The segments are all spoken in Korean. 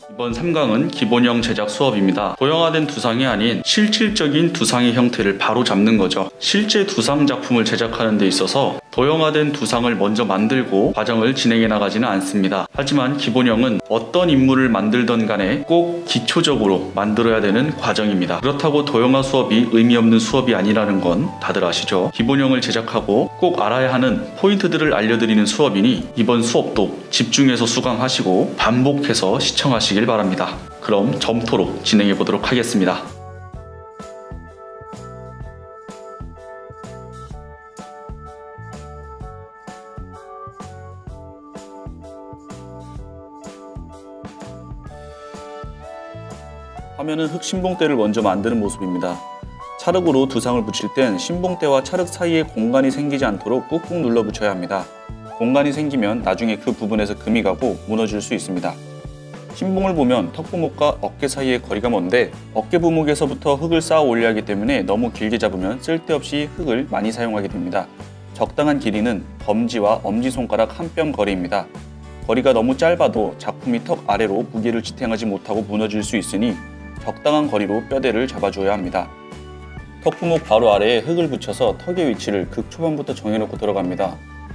이번 3강은 기본형 제작 수업입니다. 도형화된 두상이 아닌 실질적인 두상의 형태를 바로 잡는 거죠. 실제 두상 작품을 제작하는 데 있어서 도형화된 두상을 먼저 만들고 과정을 진행해 나가지는 않습니다. 하지만 기본형은 어떤 인물을 만들던 간에 꼭 기초적으로 만들어야 되는 과정입니다. 그렇다고 도형화 수업이 의미 없는 수업이 아니라는 건 다들 아시죠? 기본형을 제작하고 꼭 알아야 하는 포인트들을 알려드리는 수업이니 이번 수업도 집중해서 수강하시고 반복해서 시청하시길 바랍니다. 그럼 점토로 진행해 보도록 하겠습니다. 화면은 흙 신봉대를 먼저 만드는 모습입니다. 찰흙으로 두상을 붙일 땐 신봉대와 찰흙 사이에 공간이 생기지 않도록 꾹꾹 눌러 붙여야 합니다. 공간이 생기면 나중에 그 부분에서 금이 가고 무너질 수 있습니다. 신봉을 보면 턱부목과 어깨 사이의 거리가 먼데 어깨 부목에서부터 흙을 쌓아 올려야 하기 때문에 너무 길게 잡으면 쓸데없이 흙을 많이 사용하게 됩니다. 적당한 길이는 검지와 엄지손가락 한 뼘 거리입니다. 거리가 너무 짧아도 작품이 턱 아래로 무게를 지탱하지 못하고 무너질 수 있으니 적당한 거리로 뼈대를 잡아줘야 합니다. 턱부목 바로 아래에 흙을 붙여서 턱의 위치를 극초반부터 정해놓고 들어갑니다.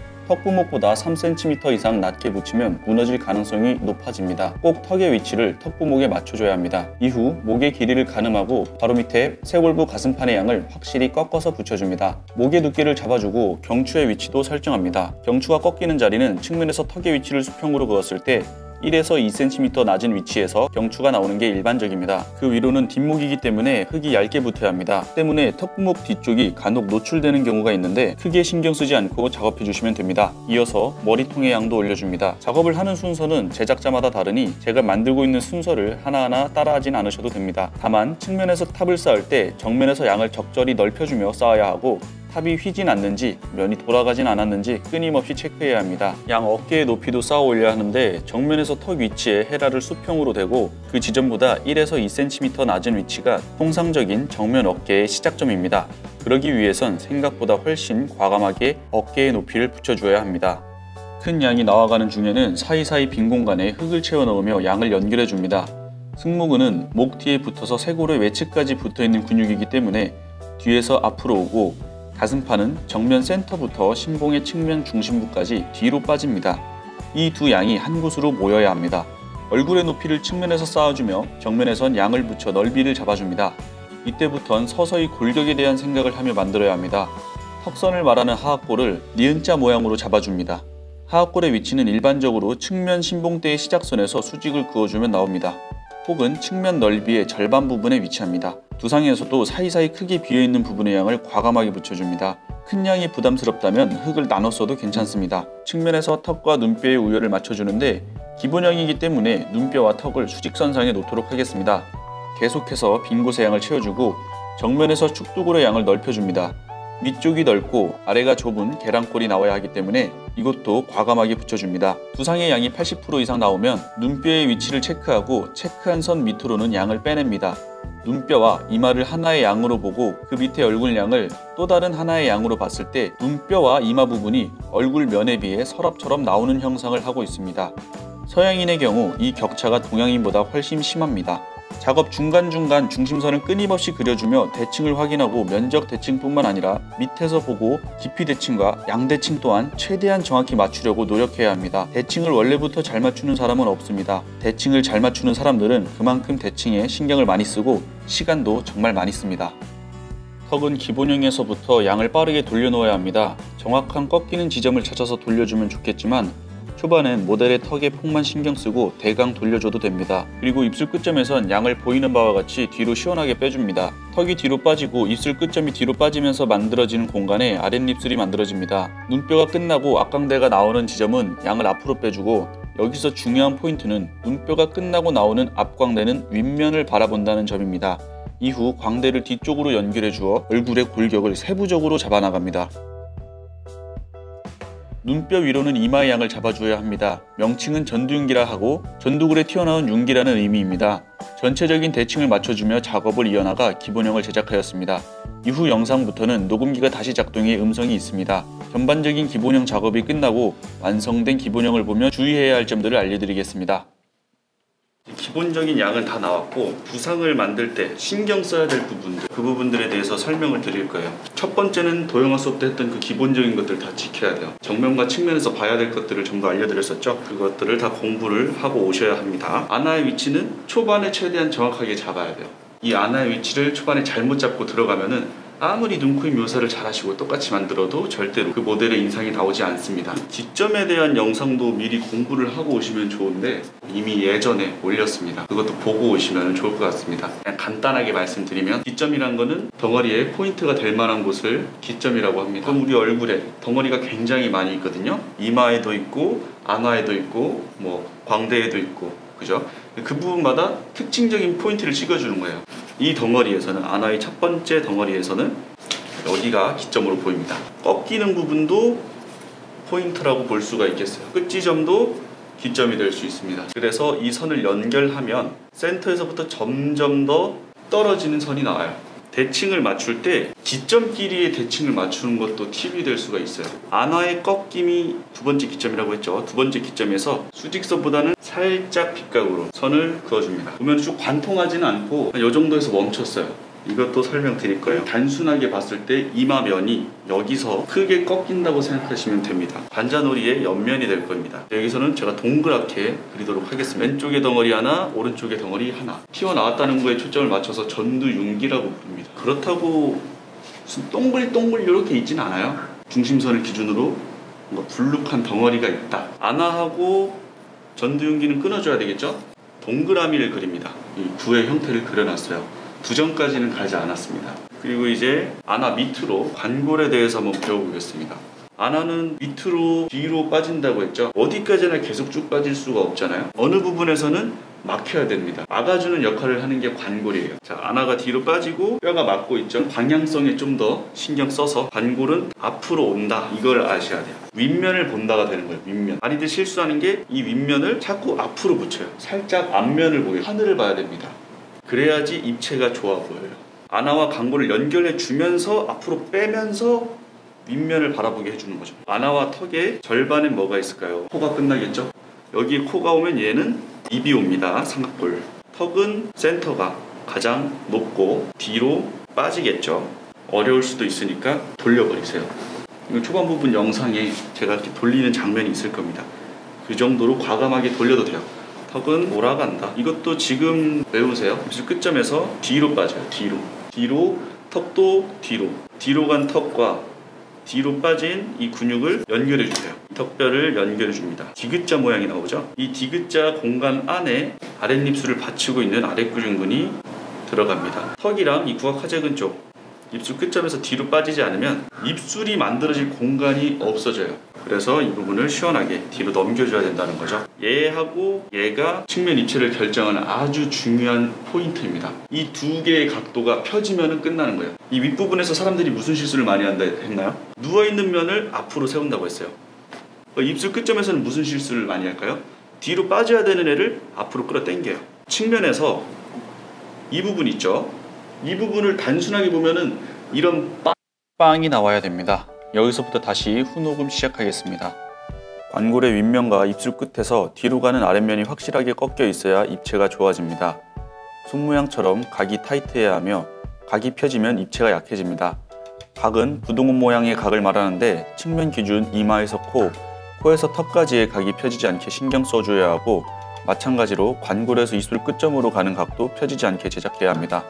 턱부목보다 3cm 이상 낮게 붙이면 무너질 가능성이 높아집니다. 꼭 턱의 위치를 턱부목에 맞춰줘야 합니다. 이후 목의 길이를 가늠하고 바로 밑에 쇄골부 가슴판의 양을 확실히 꺾어서 붙여줍니다. 목의 두께를 잡아주고 경추의 위치도 설정합니다. 경추가 꺾이는 자리는 측면에서 턱의 위치를 수평으로 그었을 때 1에서 2cm 낮은 위치에서 경추가 나오는 게 일반적입니다. 그 위로는 뒷목이기 때문에 흙이 얇게 붙어야 합니다. 때문에 턱부목 뒤쪽이 간혹 노출되는 경우가 있는데 크게 신경 쓰지 않고 작업해 주시면 됩니다. 이어서 머리통의 양도 올려줍니다. 작업을 하는 순서는 제작자마다 다르니 제가 만들고 있는 순서를 하나하나 따라하진 않으셔도 됩니다. 다만 측면에서 탑을 쌓을 때 정면에서 양을 적절히 넓혀주며 쌓아야 하고 탑이 휘진 않는지 면이 돌아가진 않았는지 끊임없이 체크해야 합니다. 양 어깨의 높이도 쌓아 올려야 하는데 정면에서 턱 위치에 헤라를 수평으로 대고 그 지점보다 1에서 2cm 낮은 위치가 통상적인 정면 어깨의 시작점입니다. 그러기 위해선 생각보다 훨씬 과감하게 어깨의 높이를 붙여줘야 합니다. 큰 양이 나와가는 중에는 사이사이 빈 공간에 흙을 채워 넣으며 양을 연결해 줍니다. 승모근은 목 뒤에 붙어서 쇄골의 외측까지 붙어있는 근육이기 때문에 뒤에서 앞으로 오고 가슴판은 정면 센터부터 신봉의 측면 중심부까지 뒤로 빠집니다. 이 두 양이 한 곳으로 모여야 합니다. 얼굴의 높이를 측면에서 쌓아주며 정면에선 양을 붙여 넓이를 잡아줍니다. 이때부턴 서서히 골격에 대한 생각을 하며 만들어야 합니다. 턱선을 말하는 하악골을 니은자 모양으로 잡아줍니다. 하악골의 위치는 일반적으로 측면 신봉대의 시작선에서 수직을 그어주면 나옵니다. 혹은 측면 넓이의 절반 부분에 위치합니다. 두상에서도 사이사이 크게 비어있는 부분의 양을 과감하게 붙여줍니다. 큰 양이 부담스럽다면 흙을 나눠 써도 괜찮습니다. 측면에서 턱과 눈뼈의 우열을 맞춰주는데 기본형이기 때문에 눈뼈와 턱을 수직선상에 놓도록 하겠습니다. 계속해서 빈 곳의 양을 채워주고 정면에서 축두골의 양을 넓혀줍니다. 위쪽이 넓고 아래가 좁은 계란골이 나와야 하기 때문에 이것도 과감하게 붙여줍니다. 두상의 양이 80% 이상 나오면 눈뼈의 위치를 체크하고 체크한 선 밑으로는 양을 빼냅니다. 눈뼈와 이마를 하나의 양으로 보고 그 밑에 얼굴 양을 또 다른 하나의 양으로 봤을 때 눈뼈와 이마 부분이 얼굴 면에 비해 서랍처럼 나오는 형상을 하고 있습니다. 서양인의 경우 이 격차가 동양인보다 훨씬 심합니다. 작업 중간중간 중심선을 끊임없이 그려주며 대칭을 확인하고 면적 대칭뿐만 아니라 밑에서 보고 깊이 대칭과 양 대칭 또한 최대한 정확히 맞추려고 노력해야 합니다. 대칭을 원래부터 잘 맞추는 사람은 없습니다. 대칭을 잘 맞추는 사람들은 그만큼 대칭에 신경을 많이 쓰고 시간도 정말 많이 씁니다. 턱은 기본형에서부터 양을 빠르게 돌려놓아야 합니다. 정확한 꺾이는 지점을 찾아서 돌려주면 좋겠지만 초반엔 모델의 턱에 폭만 신경 쓰고 대강 돌려줘도 됩니다. 그리고 입술 끝점에선 양을 보이는 바와 같이 뒤로 시원하게 빼줍니다. 턱이 뒤로 빠지고 입술 끝점이 뒤로 빠지면서 만들어지는 공간에 아랫입술이 만들어집니다. 눈뼈가 끝나고 앞광대가 나오는 지점은 양을 앞으로 빼주고 여기서 중요한 포인트는 눈뼈가 끝나고 나오는 앞광대는 윗면을 바라본다는 점입니다. 이후 광대를 뒤쪽으로 연결해 주어 얼굴의 골격을 세부적으로 잡아나갑니다. 눈뼈 위로는 이마의 양을 잡아줘야 합니다. 명칭은 전두윤기라 하고 전두굴에 튀어나온 윤기라는 의미입니다. 전체적인 대칭을 맞춰주며 작업을 이어나가 기본형을 제작하였습니다. 이후 영상부터는 녹음기가 다시 작동해 음성이 있습니다. 전반적인 기본형 작업이 끝나고 완성된 기본형을 보며 주의해야 할 점들을 알려드리겠습니다. 기본적인 양은 다 나왔고 두상을 만들 때 신경 써야 될 부분들, 그 부분들에 대해서 설명을 드릴 거예요. 첫 번째는 도형화 수업 때 했던 그 기본적인 것들 다 지켜야 돼요. 정면과 측면에서 봐야 될 것들을 전부 알려드렸었죠. 그것들을 다 공부를 하고 오셔야 합니다. 아나의 위치는 초반에 최대한 정확하게 잡아야 돼요. 이 아나의 위치를 초반에 잘못 잡고 들어가면은 아무리 눈코입 묘사를 잘하시고 똑같이 만들어도 절대로 그 모델의 인상이 나오지 않습니다. 기점에 대한 영상도 미리 공부를 하고 오시면 좋은데 이미 예전에 올렸습니다. 그것도 보고 오시면 좋을 것 같습니다. 그냥 간단하게 말씀드리면 기점이란 거는 덩어리에 포인트가 될 만한 곳을 기점이라고 합니다. 그럼 우리 얼굴에 덩어리가 굉장히 많이 있거든요. 이마에도 있고 안화에도 있고 뭐 광대에도 있고, 그죠? 그 부분마다 특징적인 포인트를 찍어주는 거예요. 이 덩어리에서는, 안화의 첫 번째 덩어리에서는 여기가 기점으로 보입니다. 꺾이는 부분도 포인트라고 볼 수가 있겠어요. 끝지점도 기점이 될 수 있습니다. 그래서 이 선을 연결하면 센터에서부터 점점 더 떨어지는 선이 나와요. 대칭을 맞출 때 기점끼리의 대칭을 맞추는 것도 팁이 될 수가 있어요. 안화의 꺾임이 두 번째 기점이라고 했죠. 두 번째 기점에서 수직선보다는 살짝 빗각으로 선을 그어줍니다. 보면 쭉 관통하지는 않고 이 정도에서 멈췄어요. 이것도 설명드릴 거예요. 단순하게 봤을 때 이마면이 여기서 크게 꺾인다고 생각하시면 됩니다. 관자놀이의 옆면이 될 겁니다. 여기서는 제가 동그랗게 그리도록 하겠습니다. 왼쪽에 덩어리 하나, 오른쪽에 덩어리 하나. 튀어나왔다는 거에 초점을 맞춰서 전두윤기라고 부릅니다. 그렇다고 무슨 동글동글 이렇게 있진 않아요. 중심선을 기준으로 뭔가 불룩한 덩어리가 있다. 안화하고 전두윤기는 끊어줘야 되겠죠? 동그라미를 그립니다. 이 구의 형태를 그려놨어요. 부정까지는 가지 않았습니다. 그리고 이제 안화 밑으로 관골에 대해서 한번 배워보겠습니다. 안화는 밑으로 뒤로 빠진다고 했죠. 어디까지나 계속 쭉 빠질 수가 없잖아요. 어느 부분에서는 막혀야 됩니다. 막아주는 역할을 하는 게 관골이에요. 자, 안화가 뒤로 빠지고 뼈가 막고 있죠. 방향성에 좀 더 신경 써서 관골은 앞으로 온다, 이걸 아셔야 돼요. 윗면을 본다가 되는 거예요. 윗면. 많이들 실수하는 게 이 윗면을 자꾸 앞으로 붙여요. 살짝 앞면을 보게, 하늘을 봐야 됩니다. 그래야지 입체가 좋아 보여요. 안화와 관골을 연결해 주면서 앞으로 빼면서 윗면을 바라보게 해주는 거죠. 안화와 턱의 절반엔 뭐가 있을까요? 코가 끝나겠죠? 여기 코가 오면 얘는 입이 옵니다. 삼각골. 턱은 센터가 가장 높고 뒤로 빠지겠죠. 어려울 수도 있으니까 돌려버리세요. 초반 부분 영상에 제가 이렇게 돌리는 장면이 있을 겁니다. 그 정도로 과감하게 돌려도 돼요. 턱은 돌아간다. 이것도 지금 외우세요. 입술 끝점에서 뒤로 빠져요. 뒤로. 턱도 뒤로 간 턱과 뒤로 빠진 이 근육을 연결해 주세요. 턱뼈를 연결해 줍니다. 디귿자 모양이 나오죠. 이 디귿자 공간 안에 아랫입술을 받치고 있는 아랫구륜근이 들어갑니다. 턱이랑 이 구악하재근 쪽 입술 끝점에서 뒤로 빠지지 않으면 입술이 만들어질 공간이 없어져요. 그래서 이 부분을 시원하게 뒤로 넘겨줘야 된다는 거죠. 얘하고 얘가 측면 입체를 결정하는 아주 중요한 포인트입니다. 이 두 개의 각도가 펴지면 끝나는 거예요. 이 윗부분에서 사람들이 무슨 실수를 많이 한다 했나요? 누워있는 면을 앞으로 세운다고 했어요. 입술 끝점에서는 무슨 실수를 많이 할까요? 뒤로 빠져야 되는 애를 앞으로 끌어당겨요. 측면에서 이 부분 있죠? 이 부분을 단순하게 보면은 이런 빵이 나와야 됩니다. 여기서부터 다시 후녹음 시작하겠습니다. 관골의 윗면과 입술 끝에서 뒤로 가는 아랫면이 확실하게 꺾여 있어야 입체가 좋아집니다. 손 모양처럼 각이 타이트해야 하며 각이 펴지면 입체가 약해집니다. 각은 부동원 모양의 각을 말하는데 측면 기준 이마에서 코에서 턱까지의 각이 펴지지 않게 신경 써줘야 하고, 마찬가지로 관골에서 입술 끝점으로 가는 각도 펴지지 않게 제작해야 합니다.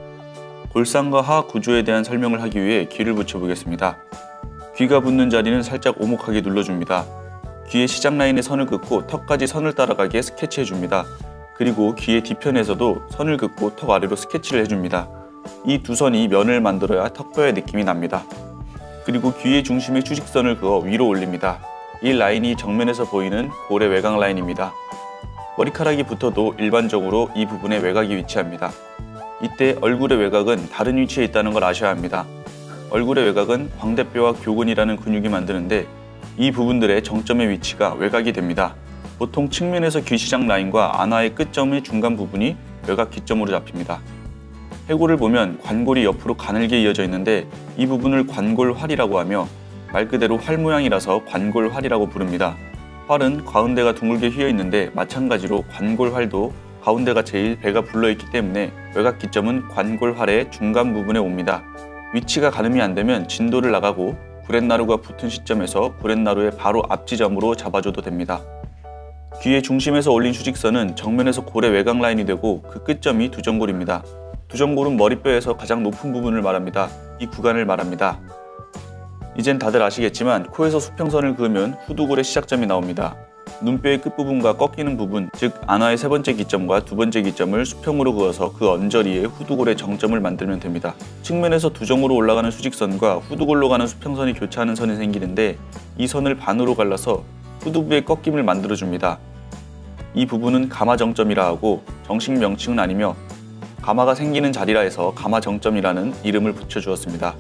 골상과 하 구조에 대한 설명을 하기 위해 귀를 붙여보겠습니다. 귀가 붙는 자리는 살짝 오목하게 눌러줍니다. 귀의 시작 라인에 선을 긋고 턱까지 선을 따라가게 스케치해줍니다. 그리고 귀의 뒤편에서도 선을 긋고 턱 아래로 스케치를 해줍니다. 이 두 선이 면을 만들어야 턱뼈의 느낌이 납니다. 그리고 귀의 중심에 추직선을 그어 위로 올립니다. 이 라인이 정면에서 보이는 골의 외곽 라인입니다. 머리카락이 붙어도 일반적으로 이 부분에 외곽이 위치합니다. 이때 얼굴의 외곽은 다른 위치에 있다는 걸 아셔야 합니다. 얼굴의 외곽은 광대뼈와 교근이라는 근육이 만드는데 이 부분들의 정점의 위치가 외곽이 됩니다. 보통 측면에서 귀 시작 라인과 안화의 끝점의 중간 부분이 외곽 기점으로 잡힙니다. 해골을 보면 관골이 옆으로 가늘게 이어져 있는데 이 부분을 관골활이라고 하며 말 그대로 활 모양이라서 관골활이라고 부릅니다. 활은 가운데가 둥글게 휘어 있는데 마찬가지로 관골활도 가운데가 제일 배가 불러있기 때문에 외곽 기점은 관골활의 중간 부분에 옵니다. 위치가 가늠이 안되면 진도를 나가고 구렛나루가 붙은 시점에서 구렛나루의 바로 앞 지점으로 잡아줘도 됩니다. 귀의 중심에서 올린 휴직선은 정면에서 골의 외곽 라인이 되고 그 끝점이 두정골입니다. 두정골은 머리뼈에서 가장 높은 부분을 말합니다. 이 구간을 말합니다. 이젠 다들 아시겠지만 코에서 수평선을 그으면 후두골의 시작점이 나옵니다. 눈뼈의 끝부분과 꺾이는 부분, 즉 안화의 세 번째 기점과 두 번째 기점을 수평으로 그어서 그 언저리에 후두골의 정점을 만들면 됩니다. 측면에서 두정으로 올라가는 수직선과 후두골로 가는 수평선이 교차하는 선이 생기는데 이 선을 반으로 갈라서 후두부의 꺾임을 만들어줍니다. 이 부분은 가마정점이라 하고 정식 명칭은 아니며 가마가 생기는 자리라 해서 가마정점이라는 이름을 붙여주었습니다.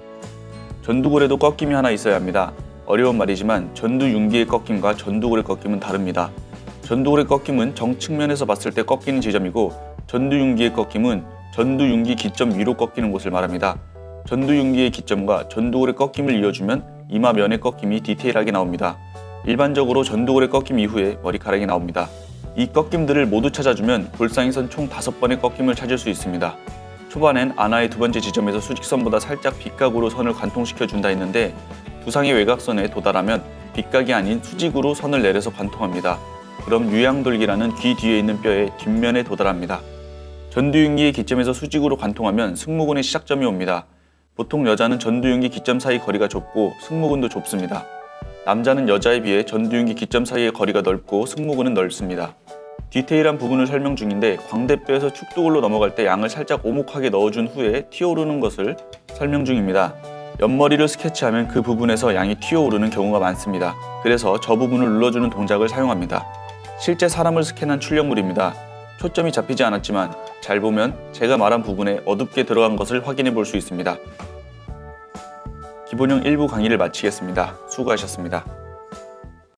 전두골에도 꺾임이 하나 있어야 합니다. 어려운 말이지만 전두윤기의 꺾임과 전두골의 꺾임은 다릅니다. 전두골의 꺾임은 정측면에서 봤을 때 꺾이는 지점이고 전두윤기의 꺾임은 전두윤기 기점 위로 꺾이는 곳을 말합니다. 전두윤기의 기점과 전두골의 꺾임을 이어주면 이마면의 꺾임이 디테일하게 나옵니다. 일반적으로 전두골의 꺾임 이후에 머리카락이 나옵니다. 이 꺾임들을 모두 찾아주면 골상에선 총 5번의 꺾임을 찾을 수 있습니다. 초반엔 안화의 두 번째 지점에서 수직선보다 살짝 빗각으로 선을 관통시켜 준다 했는데 두상의 외곽선에 도달하면 빗각이 아닌 수직으로 선을 내려서 관통합니다. 그럼 유양돌기라는 귀 뒤에 있는 뼈의 뒷면에 도달합니다. 전두윤기의 기점에서 수직으로 관통하면 승모근의 시작점이 옵니다. 보통 여자는 전두윤기 기점 사이 거리가 좁고 승모근도 좁습니다. 남자는 여자에 비해 전두윤기 기점 사이의 거리가 넓고 승모근은 넓습니다. 디테일한 부분을 설명 중인데 광대뼈에서 축두골로 넘어갈 때 양을 살짝 오목하게 넣어준 후에 튀어오르는 것을 설명 중입니다. 옆머리를 스케치하면 그 부분에서 양이 튀어오르는 경우가 많습니다. 그래서 저 부분을 눌러주는 동작을 사용합니다. 실제 사람을 스캔한 출력물입니다. 초점이 잡히지 않았지만 잘 보면 제가 말한 부분에 어둡게 들어간 것을 확인해 볼 수 있습니다. 기본형 1부 강의를 마치겠습니다. 수고하셨습니다.